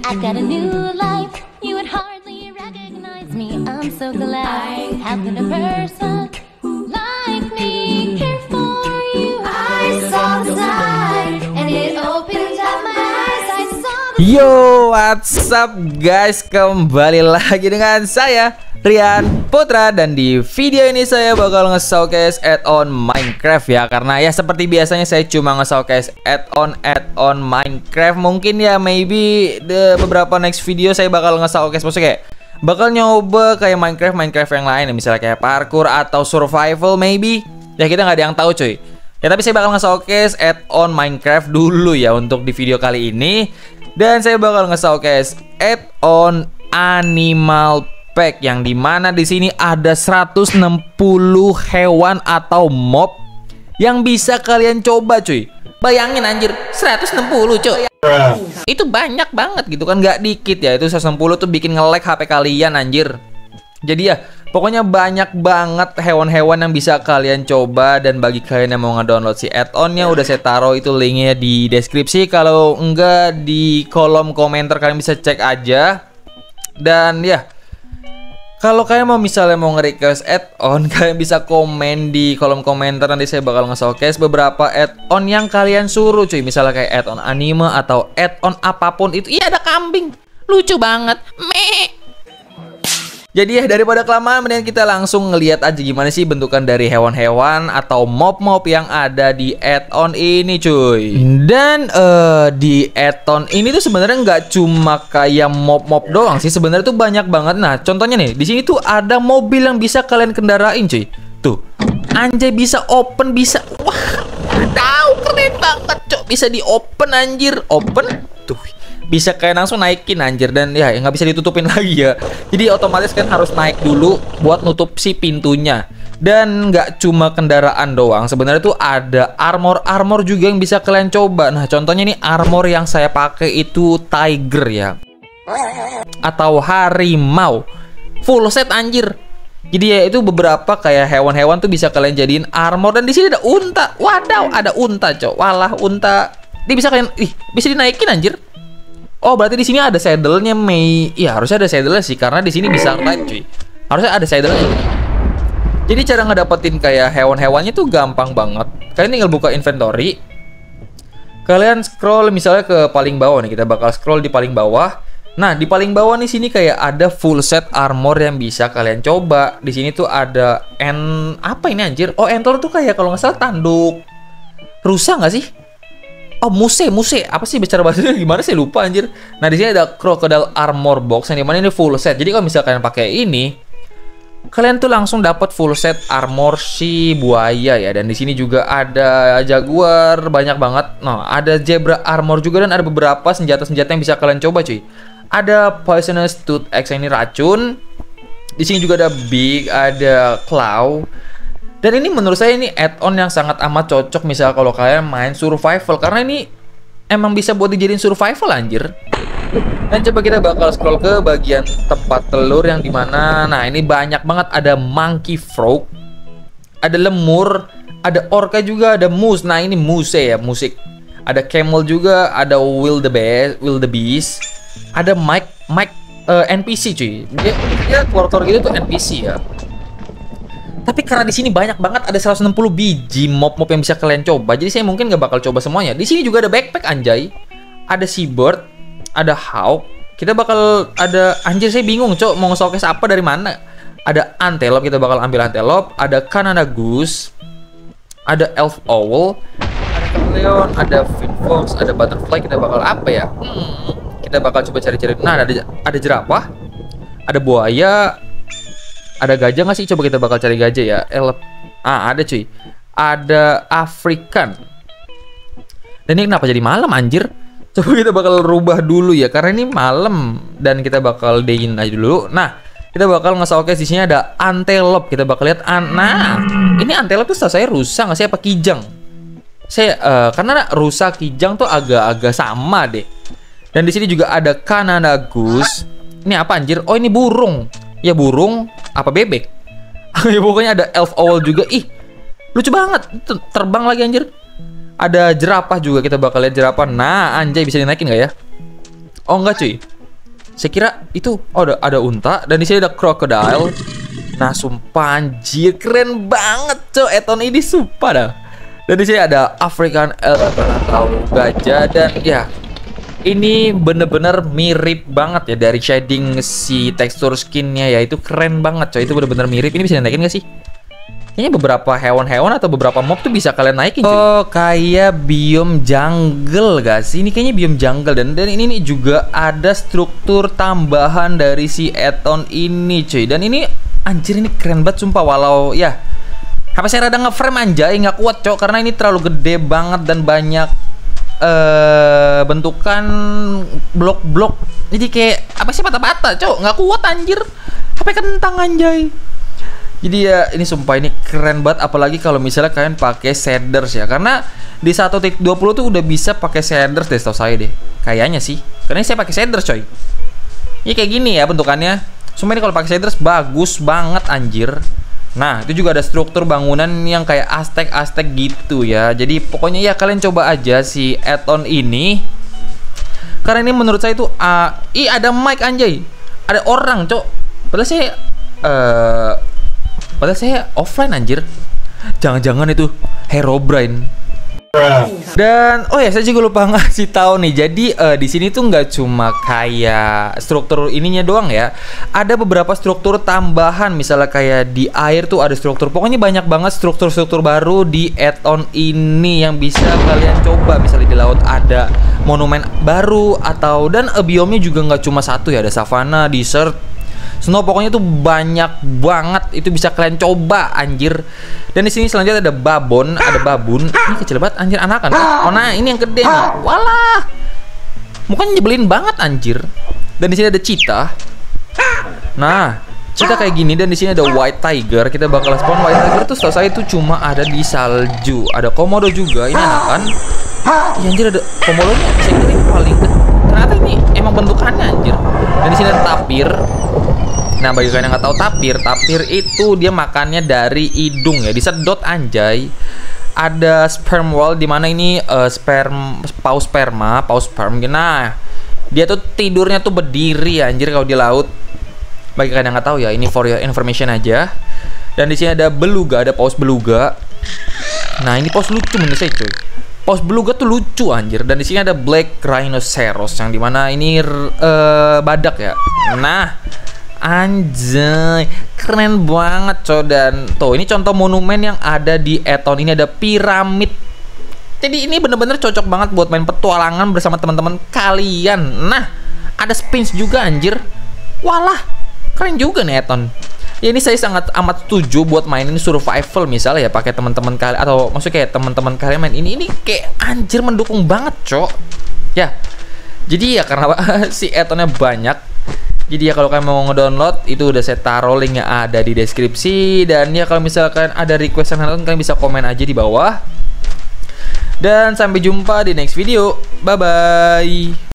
I've got a new life. You would hardly recognize me. I'm so glad having a person like me here for you. I saw the light and it opened up my eyes. I saw the... Yo, what's up guys? Kembali lagi dengan saya Rian Putra, dan di video ini saya bakal nge-showcase add-on Minecraft ya. Karena ya seperti biasanya saya cuma nge-showcase add-on Minecraft. Mungkin ya maybe beberapa next video saya bakal nge-showcase, maksudnya kayak bakal nyoba kayak Minecraft yang lain ya, misalnya kayak parkour atau survival maybe. Ya kita nggak ada yang tahu cuy. Ya tapi saya bakal nge-showcase add-on Minecraft dulu ya untuk di video kali ini. Dan saya bakal nge-showcase add-on Animal Pack, yang dimana di sini ada 160 hewan atau mob yang bisa kalian coba cuy. Bayangin anjir, 160 cuy. Itu banyak banget gitu kan, nggak dikit ya. Itu 160 tuh bikin nge-lag HP kalian anjir. Jadi ya pokoknya banyak banget hewan-hewan yang bisa kalian coba. Dan bagi kalian yang mau ngedownload si add-onnya, udah saya taruh itu linknya di deskripsi. Kalau enggak di kolom komentar kalian bisa cek aja. Dan ya, kalau kalian mau misalnya mau nge-request add-on, kalian bisa komen di kolom komentar. Nanti saya bakal nge-showcase beberapa add-on yang kalian suruh cuy. Misalnya kayak add-on anime atau add-on apapun itu. Iya, ada kambing, lucu banget. Meh. Jadi ya daripada kelamaan, mendingan kita langsung ngeliat aja gimana sih bentukan dari hewan-hewan atau mob-mob yang ada di add-on ini cuy. Dan di add-on ini tuh sebenarnya nggak cuma kayak mob-mob doang sih, sebenarnya tuh banyak banget. Nah contohnya nih, di sini tuh ada mobil yang bisa kalian kendarain cuy. Tuh, anjay bisa open, bisa. Wah, tahu keren banget cok, bisa di open anjir, open. Tuh, bisa kayak langsung naikin anjir. Dan ya nggak bisa ditutupin lagi ya. Jadi otomatis kan harus naik dulu buat nutup si pintunya. Dan nggak cuma kendaraan doang, sebenarnya tuh ada armor juga yang bisa kalian coba. Nah contohnya nih, armor yang saya pakai itu tiger ya, atau harimau, full set anjir. Jadi ya itu beberapa kayak hewan-hewan tuh bisa kalian jadiin armor. Dan di sini ada unta. Wadaw, ada unta cok. Walah, unta. Dia bisa kalian bisa dinaikin anjir. Oh, berarti di sini ada saddle-nya, Mei. Iya, harusnya ada saddle-nya sih, karena di sini bisa ride, cuy. Harusnya ada saddle-nya. Jadi cara ngedapetin kayak hewan-hewannya tuh gampang banget. Kalian tinggal buka inventory. Kalian scroll misalnya ke paling bawah nih. Kita bakal scroll di paling bawah. Nah, di paling bawah nih sini kayak ada full set armor yang bisa kalian coba. Di sini tuh ada apa ini anjir? Oh, antler tuh kayak kalau nggak salah tanduk rusa nggak sih? Oh, muse. Apa sih bicara bahasanya gimana sih, lupa anjir. Nah, di sini ada crocodile armor box yang dimana ini full set. Jadi kalau misalkan kalian pakai ini, kalian tuh langsung dapat full set armor si buaya ya. Dan di sini juga ada jaguar, banyak banget. Nah, ada zebra armor juga, dan ada beberapa senjata-senjata yang bisa kalian coba cuy. Ada poisonous tooth axe, ini racun. Di sini juga ada big, ada claw. Dan ini menurut saya ini add-on yang sangat amat cocok misalnya kalau kalian main survival, karena ini emang bisa buat dijadiin survival anjir. Dan coba kita bakal scroll ke bagian tempat telur yang dimana, nah ini banyak banget. Ada monkey frog, ada lemur, ada orca juga, ada moose. Nah ini moose ya, musik. Ada camel juga, ada wildebeest, ada NPC cuy. Dia keluar-keluar gitu tuh NPC ya. Tapi karena di sini banyak banget, ada 160 biji mob-mob yang bisa kalian coba. Jadi saya mungkin nggak bakal coba semuanya. Di sini juga ada backpack anjay. Ada seabird, ada hawk. Kita bakal ada, anjir saya bingung cok mau nge-showcase apa dari mana. Ada antelope, kita bakal ambil antelope. Ada Canada goose, ada elf owl, ada chameleon, ada finfox, ada butterfly. Kita bakal apa ya? Kita bakal coba cari-cari. Nah, ada jerapah, ada buaya. Ada gajah nggak sih? Coba kita bakal cari gajah ya. Ada cuy. Ada African. Dan ini kenapa jadi malam anjir? Coba kita bakal rubah dulu ya, karena ini malam. Dan kita bakal dayin aja dulu. Nah, kita bakal nge-showcase di sini ada antelope. Kita bakal lihat. Nah, ini antelope tuh saya rusa nggak sih, apa kijang? Karena rusa kijang tuh agak-agak sama deh. Dan di sini juga ada Canada goose. Ini apa anjir? Oh, ini burung. Ya burung apa bebek? Ya pokoknya ada elf owl juga. Ih, lucu banget. Terbang lagi anjir. Ada jerapah juga, kita bakal lihat jerapah. Nah, anjay bisa dinaikin nggak ya? Oh enggak cuy. Saya kira itu ada unta dan di sini ada crocodile. Nah, sumpah anjir keren banget, cok. Add-on ini sumpah dah. Dan di sini ada African elephant atau gajah dan ya ini bener-bener mirip banget ya dari shading si tekstur skinnya ya, itu keren banget coy, itu bener-bener mirip. Ini bisa naikin gak sih? Kayaknya beberapa hewan-hewan atau beberapa mob tuh bisa kalian naikin cuy. Oh, kayak biome jungle gak sih? Ini kayaknya biome jungle dan ini nih juga ada struktur tambahan dari si add-on ini cuy. Dan ini anjir ini keren banget sumpah, walau ya HP saya rada ngeframe anjay, nggak kuat cok karena ini terlalu gede banget dan banyak bentukan blok-blok. Jadi kayak apa sih bata-bata cok, nggak kuat anjir. HP kentang anjay. Jadi ya ini sumpah ini keren banget, apalagi kalau misalnya kalian pakai shaders ya, karena di 1.20 tuh udah bisa pakai shaders deh, setahu saya deh kayaknya sih, karena saya pakai shaders coy. Ini kayak gini ya bentukannya. Sumpah ini kalau pakai shaders bagus banget anjir. Nah, itu juga ada struktur bangunan yang kayak Aztec gitu ya. Jadi pokoknya ya kalian coba aja si add-on ini. Karena ini menurut saya itu ada mic anjay. Ada orang, cok. Padahal saya offline anjir. Jangan-jangan itu Herobrine. Dan oh ya, saya juga lupa ngasih tahu nih. Jadi di sini tuh nggak cuma kayak struktur ininya doang ya. Ada beberapa struktur tambahan, misalnya kayak di air tuh ada struktur. Pokoknya banyak banget struktur-struktur baru di add-on ini yang bisa kalian coba. Misalnya di laut ada monumen baru atau dan biomnya juga nggak cuma satu ya. Ada savana, desert, snow, pokoknya tuh banyak banget, itu bisa kalian coba anjir. Dan di sini selanjutnya ada babon, ada babun. Ini kecil banget anjir, anakan. Oh nah, ini yang gede nih. Walah. Mukanya nyebelin banget anjir. Dan di sini ada cheetah. Nah, cheetah kayak gini dan di sini ada white tiger. Kita bakal spawn white tiger tuh setahu saya itu cuma ada di salju. Ada komodo juga, ini anakan. Ya anjir ada komodonya. Saya kira ini paling ternyata ini emang bentukannya anjir. Dan di sini ada tapir. Nah, bagi kalian yang nggak tahu tapir itu dia makannya dari hidung ya, disedot anjay. Ada sperm whale di mana ini paus sperm. Nah, dia tuh tidurnya tuh berdiri anjir kalau di laut. Bagi kalian yang nggak tahu ya, ini for your information aja. Dan di sini ada beluga, ada paus beluga. Nah, ini paus lucu menurut saya cuy. Paus beluga tuh lucu anjir. Dan di sini ada black rhinoceros yang dimana ini badak ya. Nah, anjay, keren banget coy. Dan tuh ini contoh monumen yang ada di add-on ini, ada piramid. Jadi ini bener-bener cocok banget buat main petualangan bersama teman-teman kalian. Nah, ada spins juga anjir. Walah, keren juga nih add-on. Ya ini saya sangat amat setuju buat mainin survival misalnya ya, pakai teman-teman kalian atau maksudnya kayak teman-teman kalian main ini kayak anjir mendukung banget cok. Ya. Jadi ya karena si add-onnya banyak. Jadi ya kalau kalian mau ngedownload itu udah saya taruh linknya ada di deskripsi. Dan ya kalau misalkan ada request yang kalian bisa komen aja di bawah. Dan sampai jumpa di next video. Bye bye.